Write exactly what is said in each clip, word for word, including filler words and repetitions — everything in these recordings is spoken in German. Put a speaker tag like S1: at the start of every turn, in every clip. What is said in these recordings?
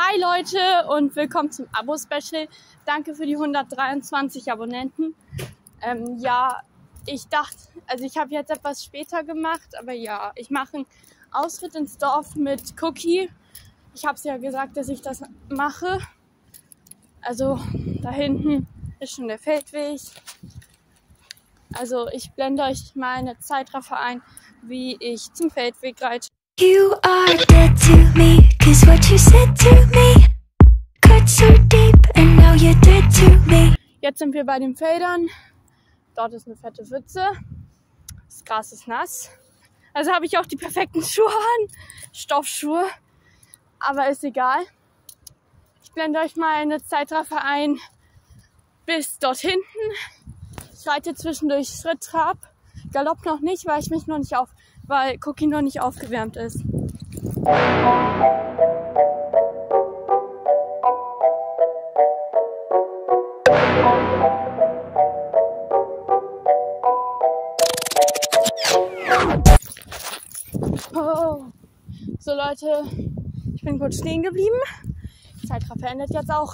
S1: Hi Leute und willkommen zum Abo-Special. Danke für die hundertdreiundzwanzig Abonnenten. Ähm, ja, ich dachte, also ich habe jetzt etwas später gemacht, aber ja, ich mache einen Ausritt ins Dorf mit Cookie. Ich habe es ja gesagt, dass ich das mache. Also da hinten ist schon der Feldweg. Also ich blende euch mal eine Zeitraffer ein, wie ich zum Feldweg reite.
S2: You are dead to me, cause what you said to me cut so deep and now you're dead to me.
S1: Jetzt sind wir bei den Feldern. Dort ist eine fette Pfütze. Das Gras ist nass. Also habe ich auch die perfekten Schuhe an. Stoffschuhe. Aber ist egal. Ich blende euch mal eine Zeitraffer ein bis dort hinten. Ich reite zwischendurch Schritt, Trab. Galopp noch nicht, weil ich mich noch nicht auf, weil Cookie noch nicht aufgewärmt ist. Oh. So Leute, ich bin kurz stehen geblieben. Die Zeitraffer endet jetzt auch.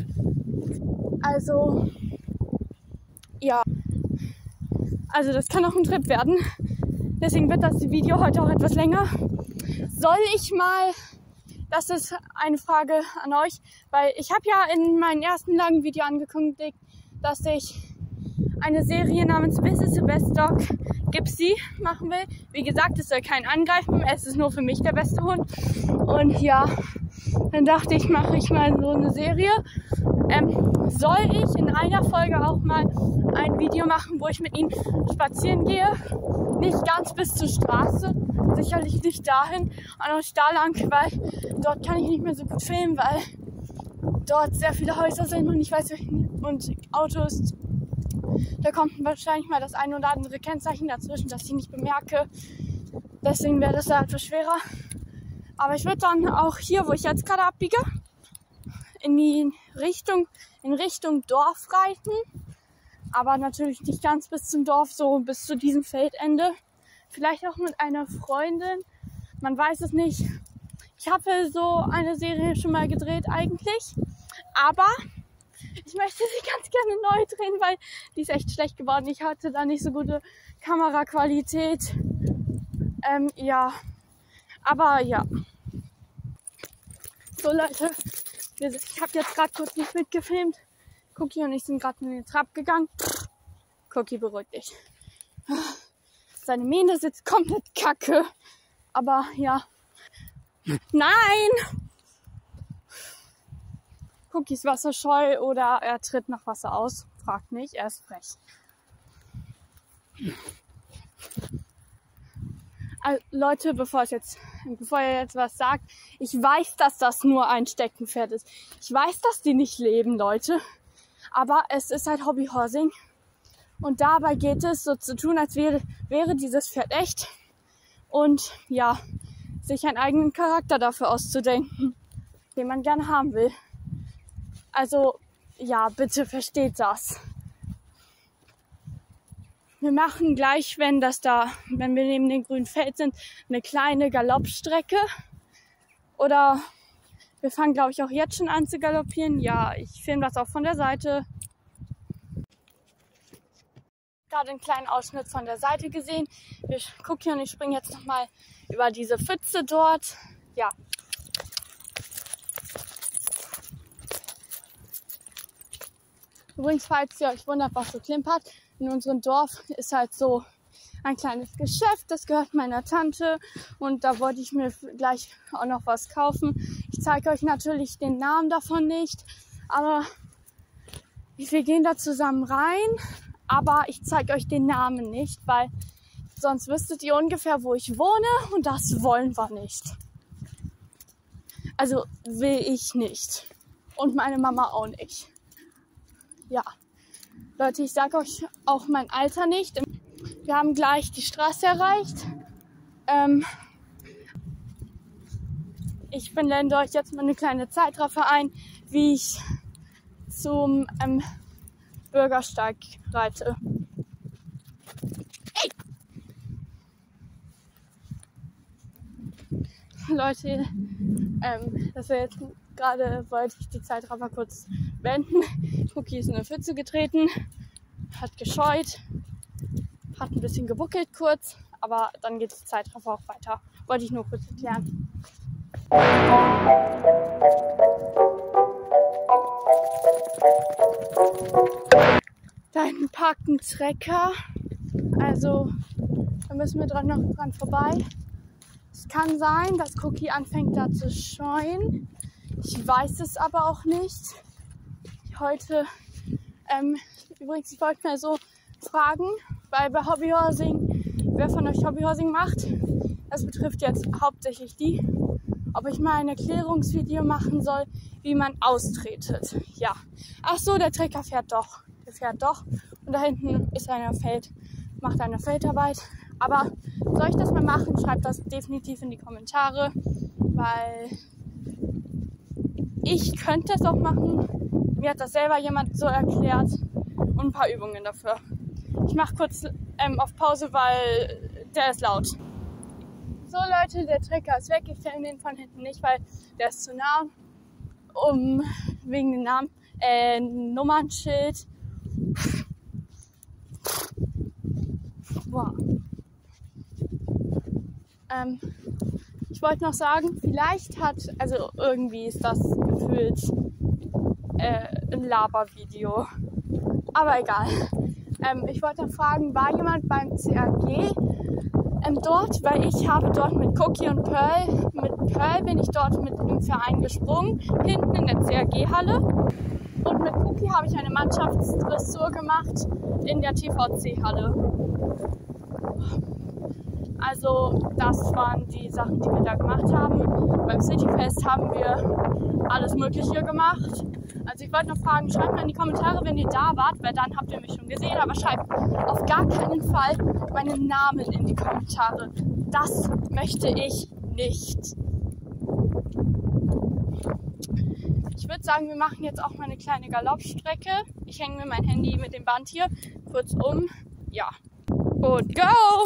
S1: Also, ja. Also das kann auch ein Trip werden. Deswegen wird das Video heute auch etwas länger. Soll ich mal, das ist eine Frage an euch, weil ich habe ja in meinem ersten langen Video angekündigt, dass ich eine Serie namens This is the Best Dog Gypsy machen will. Wie gesagt, es soll keinen angreifen, es ist nur für mich der beste Hund. Und ja, dann dachte ich, mache ich mal so eine Serie. Ähm, soll ich in einer Folge auch mal ein Video machen, wo ich mit ihm spazieren gehe? Nicht ganz bis zur Straße, sicherlich nicht dahin, auch nicht da lang, weil dort kann ich nicht mehr so gut filmen, weil dort sehr viele Häuser sind und ich weiß und Autos. Da kommt wahrscheinlich mal das ein oder andere Kennzeichen dazwischen, das ich nicht bemerke. Deswegen wäre das da etwas schwerer. Aber ich würde dann auch hier, wo ich jetzt gerade abbiege, in die Richtung, in Richtung Dorf reiten. Aber natürlich nicht ganz bis zum Dorf, so bis zu diesem Feldende. Vielleicht auch mit einer Freundin. Man weiß es nicht. Ich habe so eine Serie schon mal gedreht eigentlich. Aber ich möchte sie ganz gerne neu drehen, weil die ist echt schlecht geworden. Ich hatte da nicht so gute Kameraqualität. Ähm, ja. Aber ja. So Leute, ich habe jetzt gerade kurz nicht mitgefilmt. Cookie und ich sind gerade in den Trab gegangen. Cookie, beruhigt dich. Seine Mähne sitzt komplett kacke. Aber ja. Nein! Cookie ist wasserscheu oder er tritt nach Wasser aus. Fragt nicht, er ist frech. Also, Leute, bevor, es jetzt, bevor ihr jetzt was sagt, ich weiß, dass das nur ein Steckenpferd ist. Ich weiß, dass die nicht leben, Leute. Aber es ist halt Hobbyhorsing. Und dabei geht es so zu tun, als wäre, wäre dieses Pferd echt. Und ja, sich einen eigenen Charakter dafür auszudenken, den man gerne haben will. Also, ja, bitte versteht das. Wir machen gleich, wenn das da, wenn wir neben dem grünen Feld sind, eine kleine Galoppstrecke. Oder wir fangen, glaube ich, auch jetzt schon an zu galoppieren. Ja, ich filme das auch von der Seite. Gerade einen kleinen Ausschnitt von der Seite gesehen. Wir gucken und ich springe jetzt nochmal über diese Pfütze dort. Ja. Übrigens, falls ihr euch wundert, was so klimpert, in unserem Dorf ist halt so ein kleines Geschäft, das gehört meiner Tante und da wollte ich mir gleich auch noch was kaufen. Ich zeige euch natürlich den Namen davon nicht, aber wir gehen da zusammen rein, aber ich zeige euch den Namen nicht, weil sonst wüsstet ihr ungefähr, wo ich wohne und das wollen wir nicht. Also will ich nicht und meine Mama auch nicht. Ja, Leute, ich sage euch auch mein Alter nicht. Wir haben gleich die Straße erreicht. Ähm, ich blende euch jetzt mal eine kleine Zeitraffer ein, wie ich zum ähm, Bürgersteig reite. Hey! Leute, ähm, das wäre jetzt gerade wollte ich die Zeitraffer kurz beenden. Cookie ist in eine Pfütze getreten, hat gescheut, hat ein bisschen gebuckelt kurz, aber dann geht die Zeitraffer auch weiter. Wollte ich nur kurz erklären. Da hinten parkt ein Trecker, also da müssen wir dran noch dran vorbei. Es kann sein, dass Cookie anfängt da zu scheuen. Ich weiß es aber auch nicht. Heute, ähm, übrigens, ich wollte mal so fragen, weil bei Hobbyhorsing, wer von euch Hobbyhorsing macht, das betrifft jetzt hauptsächlich die, ob ich mal ein Erklärungsvideo machen soll, wie man austretet. Ja. Ach so, der Trecker fährt doch. Der fährt doch. Und da hinten ist einer Feld, macht eine Feldarbeit. Aber soll ich das mal machen? Schreibt das definitiv in die Kommentare, weil ich könnte es auch machen. Mir hat das selber jemand so erklärt und ein paar Übungen dafür. Ich mache kurz ähm, auf Pause, weil der ist laut. So Leute, der Trecker ist weg. Ich filme den von hinten nicht, weil der ist zu nah. Um, wegen dem Namen, äh, Nummernschild. Wow. Ähm, ich wollte noch sagen, vielleicht hat, also irgendwie ist das gefühlt äh, ein Labervideo. Aber egal. Ähm, ich wollte noch fragen, war jemand beim C A G ähm, dort? Weil ich habe dort mit Cookie und Pearl, mit Pearl bin ich dort mit im Verein gesprungen, hinten in der C A G-Halle. Und mit Cookie habe ich eine Mannschaftsdressur gemacht in der T V C-Halle. Also das waren die Sachen, die wir da gemacht haben. Beim Cityfest haben wir alles Mögliche gemacht. Also ich wollte noch fragen, schreibt mal in die Kommentare, wenn ihr da wart, weil dann habt ihr mich schon gesehen. Aber schreibt auf gar keinen Fall meinen Namen in die Kommentare. Das möchte ich nicht. Ich würde sagen, wir machen jetzt auch mal eine kleine Galoppstrecke. Ich hänge mir mein Handy mit dem Band hier kurz um. Ja. Und go!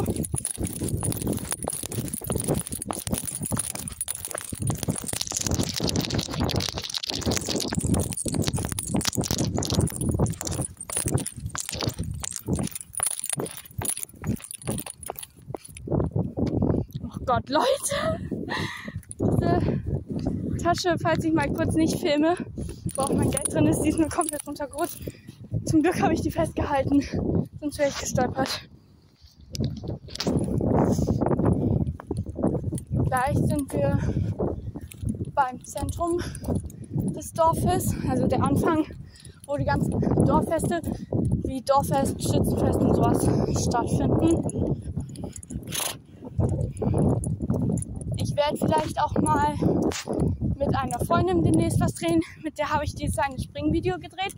S1: Oh Gott, Leute! Diese Tasche, falls ich mal kurz nicht filme, wo auch mein Geld drin ist, die ist mir komplett runtergerutscht. Zum Glück habe ich die festgehalten, sonst wäre ich gestolpert. Gleich sind wir beim Zentrum des Dorfes, also der Anfang, wo die ganzen Dorffeste wie Dorffest, Schützenfest und sowas stattfinden. Ich werde vielleicht auch mal mit einer Freundin demnächst was drehen. Mit der habe ich dieses eine Springvideo gedreht.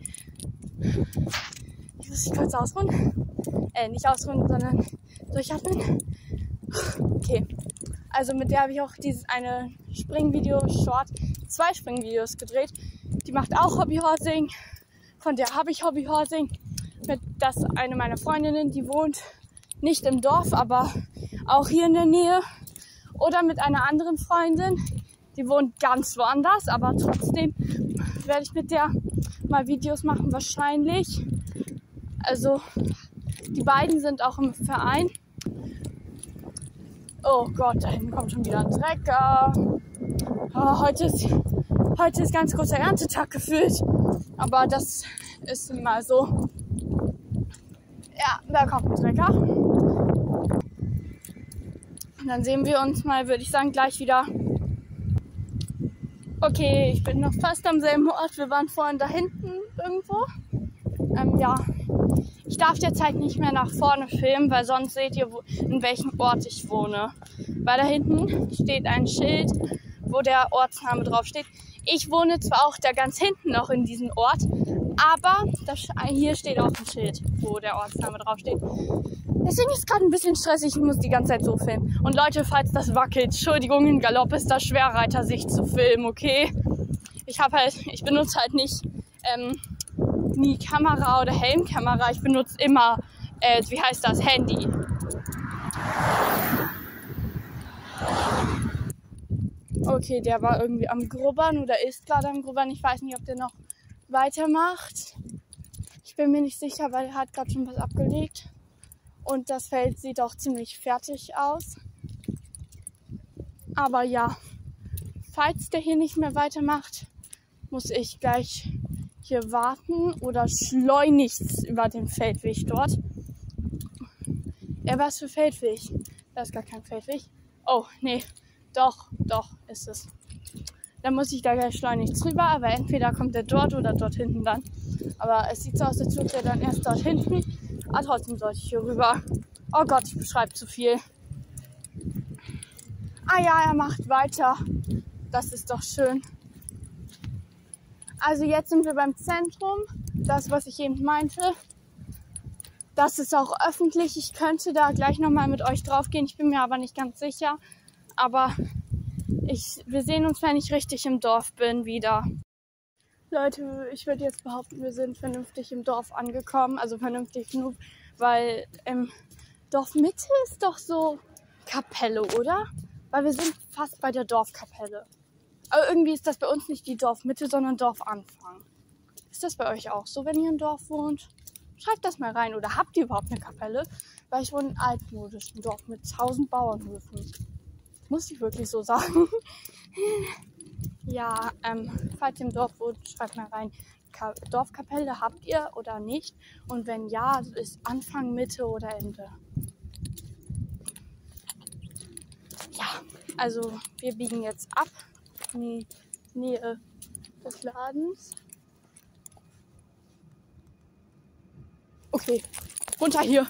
S1: Ich muss mich kurz ausruhen. Äh, nicht ausruhen, sondern durchatmen. Okay. Also mit der habe ich auch dieses eine Springvideo, Short, zwei Springvideos gedreht. Die macht auch Hobbyhorsing. Von der habe ich Hobbyhorsing. Mit das eine meiner Freundinnen, die wohnt nicht im Dorf, aber auch hier in der Nähe. Oder mit einer anderen Freundin, die wohnt ganz woanders, aber trotzdem werde ich mit der mal Videos machen, wahrscheinlich. Also, die beiden sind auch im Verein. Oh Gott, da hinten kommt schon wieder ein Trecker. Oh, heute ist, heute ist ganz großer Erntetag gefühlt, aber das ist mal so. Ja, da kommt ein Trecker. Und dann sehen wir uns mal, würde ich sagen, gleich wieder. Okay, ich bin noch fast am selben Ort. Wir waren vorhin da hinten irgendwo. Ähm, ja, ich darf jetzt halt nicht mehr nach vorne filmen, weil sonst seht ihr, wo, in welchem Ort ich wohne. Weil da hinten steht ein Schild, wo der Ortsname drauf steht. Ich wohne zwar auch da ganz hinten noch in diesem Ort, aber das, hier steht auch ein Schild, wo der Ortsname drauf steht. Deswegen ist es gerade ein bisschen stressig, ich muss die ganze Zeit so filmen. Und Leute, falls das wackelt, Entschuldigung, in Galopp ist das Schwerreiter-Sicht zu filmen, okay? Ich habe halt, ich benutze halt nicht ähm, nie Kamera oder Helmkamera, ich benutze immer, äh, wie heißt das, Handy. Okay, der war irgendwie am Grubbern oder ist gerade am Grubbern. Ich weiß nicht, ob der noch weitermacht. Ich bin mir nicht sicher, weil er hat gerade schon was abgelegt. Und das Feld sieht auch ziemlich fertig aus. Aber ja, falls der hier nicht mehr weitermacht, muss ich gleich hier warten oder schleunigst über den Feldweg dort. Ja, was für Feldweg? Da ist gar kein Feldweg. Oh, nee. Doch, doch, ist es. Dann muss ich da gleich schleunigst drüber, aber entweder kommt er dort oder dort hinten dann. Aber es sieht so aus, als würde er dann erst dort hinten. Aber trotzdem sollte ich hier rüber. Oh Gott, ich beschreibe zu viel. Ah ja, er macht weiter. Das ist doch schön. Also jetzt sind wir beim Zentrum. Das, was ich eben meinte. Das ist auch öffentlich. Ich könnte da gleich nochmal mit euch drauf gehen. Ich bin mir aber nicht ganz sicher. Aber ich, wir sehen uns, wenn ich richtig im Dorf bin, wieder. Leute, ich würde jetzt behaupten, wir sind vernünftig im Dorf angekommen. Also vernünftig genug, weil im Dorfmitte ist doch so Kapelle, oder? Weil wir sind fast bei der Dorfkapelle. Aber irgendwie ist das bei uns nicht die Dorfmitte, sondern Dorfanfang. Ist das bei euch auch so, wenn ihr im Dorf wohnt? Schreibt das mal rein. Oder habt ihr überhaupt eine Kapelle? Weil ich wohne in einem altmodischen Dorf mit tausend Bauernhöfen. Muss ich wirklich so sagen. Ja, ähm, falls ihr im Dorf wohnt, schreibt mal rein. Ka- Dorfkapelle habt ihr oder nicht? Und wenn ja, ist Anfang, Mitte oder Ende? Ja, also wir biegen jetzt ab in die Nähe des Ladens. Okay, runter hier.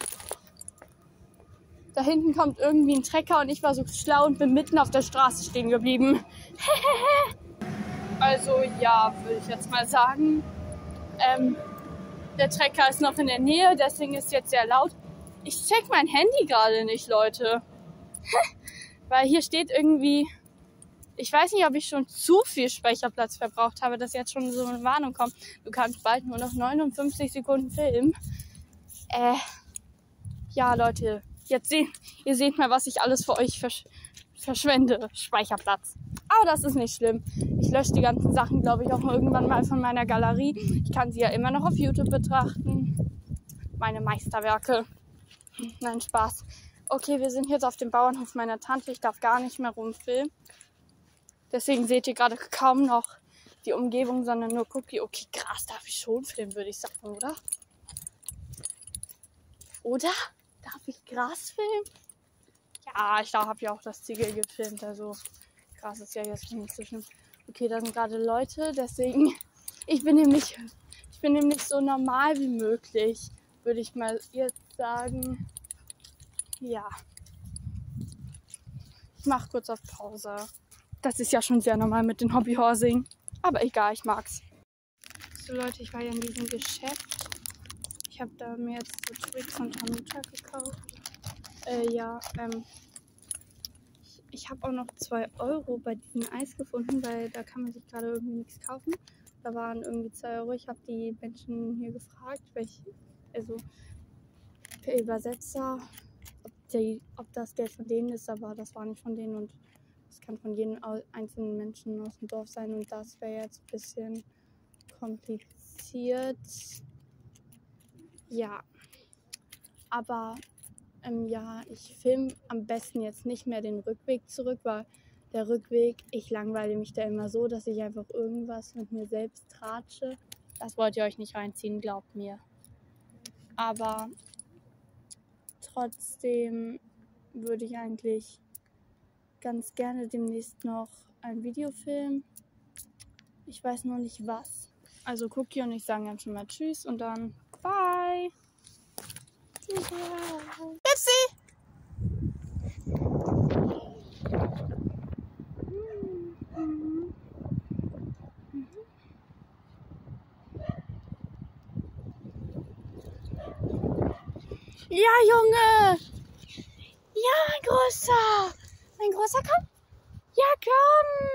S1: Da hinten kommt irgendwie ein Trecker und ich war so schlau und bin mitten auf der Straße stehen geblieben. Also ja, würde ich jetzt mal sagen. Ähm, der Trecker ist noch in der Nähe, deswegen ist es jetzt sehr laut. Ich check mein Handy gerade nicht, Leute. Weil hier steht irgendwie, ich weiß nicht, ob ich schon zu viel Speicherplatz verbraucht habe, dass jetzt schon so eine Warnung kommt. Du kannst bald nur noch neunundfünfzig Sekunden filmen. Äh, ja, Leute. Jetzt seht, ihr seht mal, was ich alles für euch versch- verschwende. Speicherplatz. Aber das ist nicht schlimm. Ich lösche die ganzen Sachen, glaube ich, auch irgendwann mal von meiner Galerie. Ich kann sie ja immer noch auf YouTube betrachten. Meine Meisterwerke. Nein, Spaß. Okay, wir sind jetzt auf dem Bauernhof meiner Tante. Ich darf gar nicht mehr rumfilmen. Deswegen seht ihr gerade kaum noch die Umgebung, sondern nur Cookie. Okay, Gras darf ich schon filmen, würde ich sagen, oder? Oder? Darf ich Gras filmen? Ja, ich habe ja auch das Ziegel gefilmt, also Gras ist ja jetzt nicht so schlimm. Okay, da sind gerade Leute, deswegen, ich bin nämlich, ich bin nämlich so normal wie möglich, würde ich mal jetzt sagen. Ja. Ich mache kurz auf Pause. Das ist ja schon sehr normal mit den Hobbyhorsing, aber egal, ich mag's. So Leute, ich war ja in diesem Geschäft. Ich habe da mir jetzt so Twix und Hanuta gekauft. Äh, ja, ähm, ich, ich habe auch noch zwei Euro bei diesem Eis gefunden, weil da kann man sich gerade irgendwie nichts kaufen. Da waren irgendwie zwei Euro. Ich habe die Menschen hier gefragt, welche, also per Übersetzer, ob, die, ob das Geld von denen ist, aber das war nicht von denen und es kann von jedem einzelnen Menschen aus dem Dorf sein und das wäre jetzt ein bisschen kompliziert. Ja, aber ähm, ja, ich filme am besten jetzt nicht mehr den Rückweg zurück, weil der Rückweg, ich langweile mich da immer so, dass ich einfach irgendwas mit mir selbst tratsche. Das wollt ihr euch nicht reinziehen, glaubt mir. Aber trotzdem würde ich eigentlich ganz gerne demnächst noch ein Video filmen. Ich weiß noch nicht was. Also Cookie und ich sagen dann schon mal Tschüss und dann bye. Pepsi! Ja, Junge! Ja, ein großer! Ein großer, komm! Ja, komm!